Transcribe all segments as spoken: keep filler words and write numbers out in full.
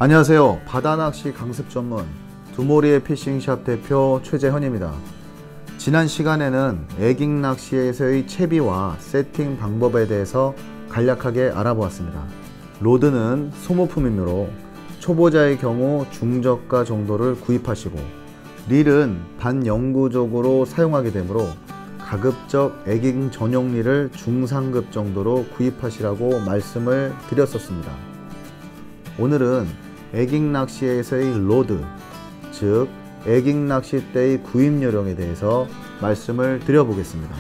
안녕하세요. 바다낚시 강습 전문 두모리의 피싱샵 대표 최재현입니다. 지난 시간에는 에깅 낚시에서의 채비와 세팅 방법에 대해서 간략하게 알아보았습니다. 로드는 소모품이므로 초보자의 경우 중저가 정도를 구입하시고, 릴은 반영구적으로 사용하게 되므로 가급적 에깅 전용 릴을 중상급 정도로 구입하시라고 말씀을 드렸었습니다. 오늘은 에깅 낚시에서의 로드, 즉 에깅 낚싯대의 구입 요령에 대해서 말씀을 드려보겠습니다.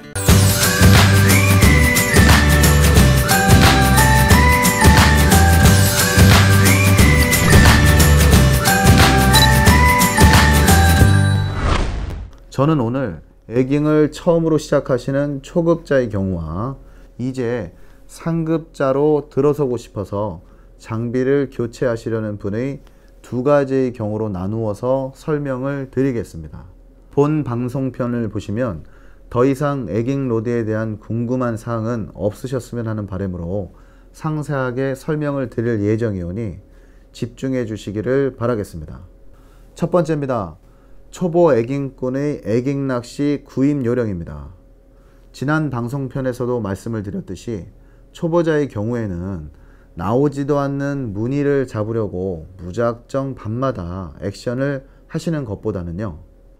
저는 오늘 에깅을 처음으로 시작하시는 초급자의 경우와 이제 상급자로 들어서고 싶어서 장비를 교체하시려는 분의 두 가지의 경우로 나누어서 설명을 드리겠습니다. 본 방송편을 보시면 더 이상 에깅 로드에 대한 궁금한 사항은 없으셨으면 하는 바람으로 상세하게 설명을 드릴 예정이오니 집중해 주시기를 바라겠습니다. 첫 번째입니다. 초보 에깅꾼의 에깅 낚시 구입 요령입니다. 지난 방송편에서도 말씀을 드렸듯이 초보자의 경우에는 나오지도 않는 무늬를 잡으려고 무작정 밤마다 액션을 하시는 것보다는요,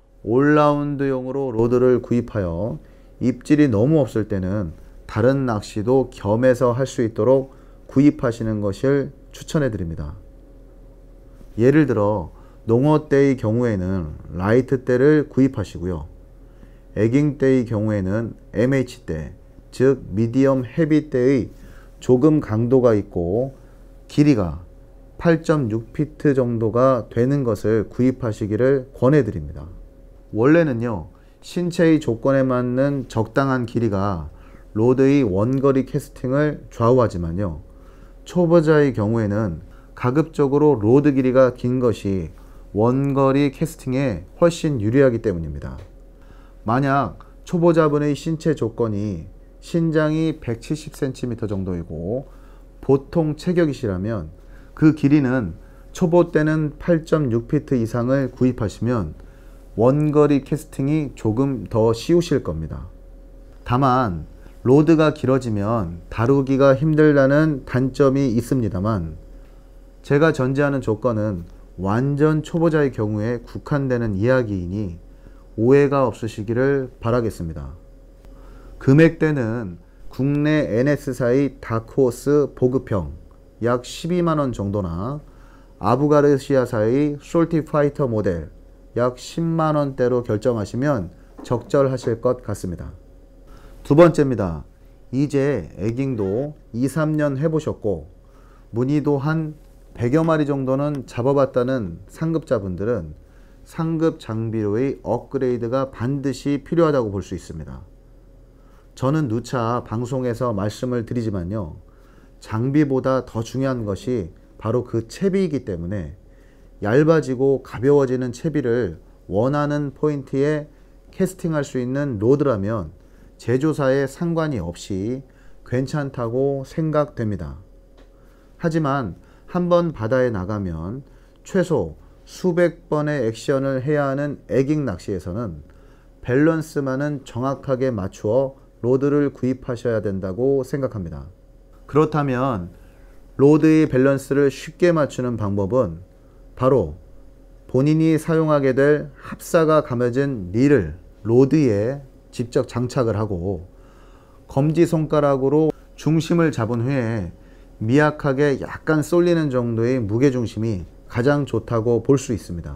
올라운드용으로 로드를 구입하여 입질이 너무 없을 때는 다른 낚시도 겸해서 할 수 있도록 구입하시는 것을 추천해 드립니다. 예를 들어 농어대의 경우에는 라이트대를 구입하시고요, 에깅대의 경우에는 엠에이치대, 즉 미디엄 헤비대의 조금 강도가 있고 길이가 팔 점 육 피트 정도가 되는 것을 구입하시기를 권해드립니다. 원래는요, 신체의 조건에 맞는 적당한 길이가 로드의 원거리 캐스팅을 좌우하지만요, 초보자의 경우에는 가급적으로 로드 길이가 긴 것이 원거리 캐스팅에 훨씬 유리하기 때문입니다. 만약 초보자분의 신체 조건이 신장이 백칠십 센티미터 정도이고 보통 체격이시라면 그 길이는 초보 때는 팔 점 육 피트 이상을 구입하시면 원거리 캐스팅이 조금 더 쉬우실 겁니다. 다만 로드가 길어지면 다루기가 힘들다는 단점이 있습니다만, 제가 전제하는 조건은 완전 초보자의 경우에 국한되는 이야기이니 오해가 없으시기를 바라겠습니다. 금액대는 국내 엔에스사의 다크호스 보급형 약 십이만 원 정도나 아부가르시아사의 솔티 파이터 모델 약 십만 원대로 결정하시면 적절하실 것 같습니다. 두 번째입니다. 이제 에깅도 이, 삼 년 해보셨고 무늬도 한 백여 마리 정도는 잡아봤다는 상급자분들은 상급 장비로의 업그레이드가 반드시 필요하다고 볼 수 있습니다. 저는 누차 방송에서 말씀을 드리지만요, 장비보다 더 중요한 것이 바로 그 채비이기 때문에 얇아지고 가벼워지는 채비를 원하는 포인트에 캐스팅할 수 있는 로드라면 제조사에 상관이 없이 괜찮다고 생각됩니다. 하지만 한번 바다에 나가면 최소 수백 번의 액션을 해야 하는 에깅 낚시에서는 밸런스만은 정확하게 맞추어 로드를 구입하셔야 된다고 생각합니다. 그렇다면 로드의 밸런스를 쉽게 맞추는 방법은 바로 본인이 사용하게 될 합사가 감춰진 릴을 로드에 직접 장착을 하고 검지손가락으로 중심을 잡은 후에 미약하게 약간 쏠리는 정도의 무게중심이 가장 좋다고 볼 수 있습니다.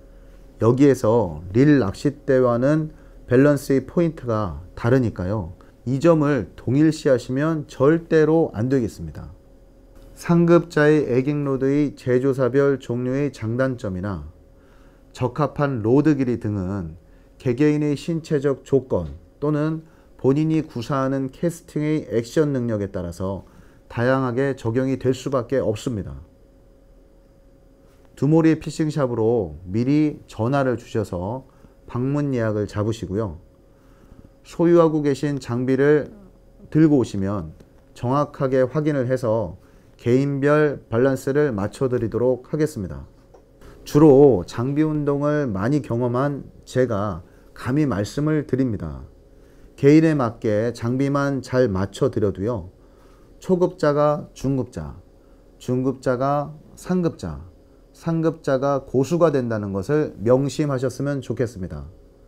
여기에서 릴 낚싯대와는 밸런스의 포인트가 다르니까요, 이 점을 동일시 하시면 절대로 안 되겠습니다. 상급자의 에깅 로드의 제조사별 종류의 장단점이나 적합한 로드 길이 등은 개개인의 신체적 조건 또는 본인이 구사하는 캐스팅의 액션 능력에 따라서 다양하게 적용이 될 수밖에 없습니다. 두모리 피싱샵으로 미리 전화를 주셔서 방문 예약을 잡으시고요, 소유하고 계신 장비를 들고 오시면 정확하게 확인을 해서 개인별 밸런스를 맞춰 드리도록 하겠습니다. 주로 장비 운동을 많이 경험한 제가 감히 말씀을 드립니다. 개인에 맞게 장비만 잘 맞춰 드려도요, 초급자가 중급자, 중급자가 상급자, 상급자가 고수가 된다는 것을 명심하셨으면 좋겠습니다.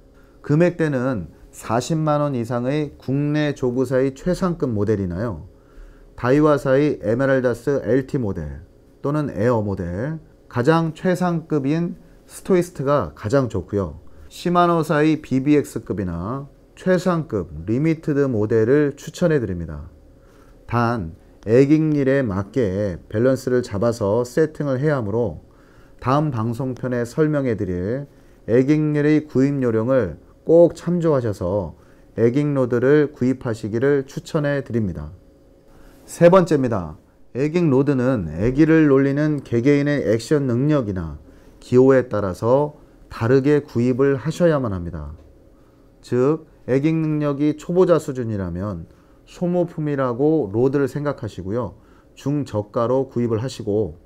금액대는 사십만 원 이상의 국내 조그사의 최상급 모델이나요, 다이와사의 에메랄다스 엘티 모델 또는 에어 모델, 가장 최상급인 스토이스트가 가장 좋고요, 시마노사의 비비엑스급이나 최상급 리미티드 모델을 추천해 드립니다. 단 애깅릴에 맞게 밸런스를 잡아서 세팅을 해야 하므로 다음 방송편에 설명해 드릴 애깅릴의 구입 요령을 꼭 참조하셔서 애깅로드를 구입하시기를 추천해 드립니다. 세 번째입니다. 애깅로드는 애기를 놀리는 개개인의 액션 능력이나 기호에 따라서 다르게 구입을 하셔야만 합니다. 즉 애깅 능력이 초보자 수준이라면 소모품이라고 로드를 생각하시고요, 중저가로 구입을 하시고,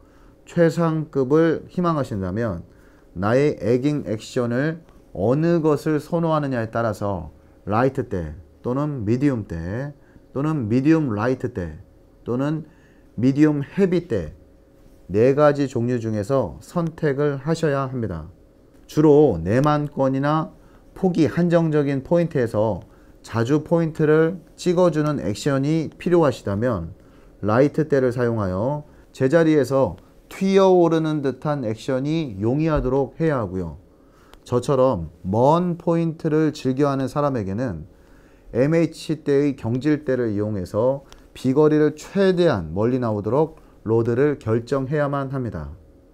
최상급을 희망하신다면 나의 애깅 액션을 어느 것을 선호하느냐에 따라서 라이트 대 또는 미디움 대 또는 미디움 라이트 대 또는 미디움 헤비 대 네 가지 종류 중에서 선택을 하셔야 합니다. 주로 내만권이나 폭이 한정적인 포인트에서 자주 포인트를 찍어주는 액션이 필요하시다면 라이트 대를 사용하여 제자리에서 튀어오르는 듯한 액션이 용이하도록 해야 하고요, 저처럼 먼 포인트를 즐겨하는 사람에게는 엠에이치 대의 경질대를 이용해서 비거리를 최대한 멀리 나오도록 로드를 결정해야만 합니다.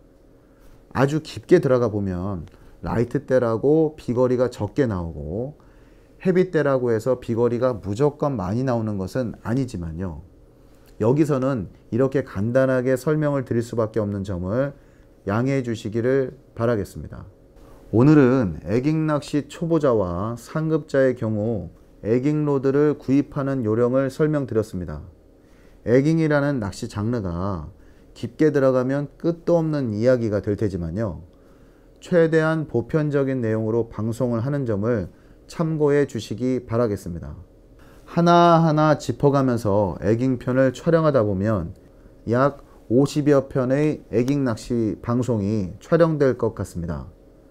아주 깊게 들어가 보면 라이트 대라고 비거리가 적게 나오고 헤비 대라고 해서 비거리가 무조건 많이 나오는 것은 아니지만요, 여기서는 이렇게 간단하게 설명을 드릴 수밖에 없는 점을 양해해 주시기를 바라겠습니다. 오늘은 애깅 낚시 초보자와 상급자의 경우 애깅 로드를 구입하는 요령을 설명드렸습니다. 애깅이라는 낚시 장르가 깊게 들어가면 끝도 없는 이야기가 될 테지만요, 최대한 보편적인 내용으로 방송을 하는 점을 참고해 주시기 바라겠습니다. 하나하나 짚어가면서 애깅편을 촬영하다 보면 약 오십여 편의 애깅 낚시 방송이 촬영될 것 같습니다.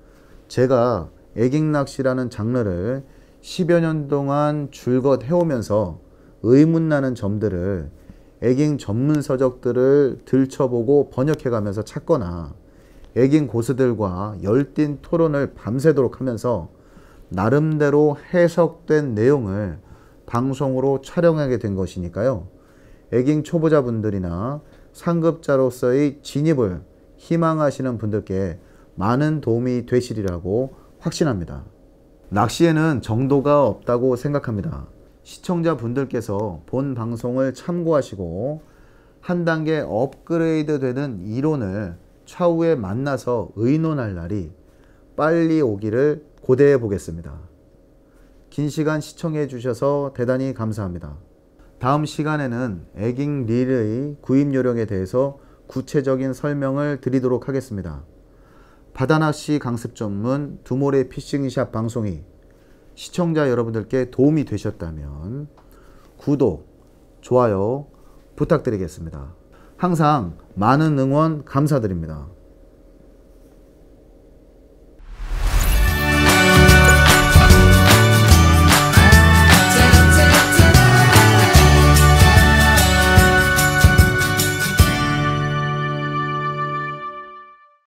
제가 애깅 낚시라는 장르를 십여 년 동안 줄곧 해오면서 의문나는 점들을 애깅 전문 서적들을 들춰보고 번역해가면서 찾거나 애깅 고수들과 열띤 토론을 밤새도록 하면서 나름대로 해석된 내용을 방송으로 촬영하게 된 것이니까요, 애깅 초보자분들이나 상급자로서의 진입을 희망하시는 분들께 많은 도움이 되시리라고 확신합니다. 낚시에는 정도가 없다고 생각합니다. 시청자분들께서 본 방송을 참고하시고 한 단계 업그레이드 되는 이론을 차후에 만나서 의논할 날이 빨리 오기를 고대해 보겠습니다. 긴 시간 시청해 주셔서 대단히 감사합니다. 다음 시간에는 애깅 릴의 구입 요령에 대해서 구체적인 설명을 드리도록 하겠습니다. 바다낚시 강습 전문 두모레 피싱샵 방송이 시청자 여러분들께 도움이 되셨다면 구독, 좋아요 부탁드리겠습니다. 항상 많은 응원 감사드립니다.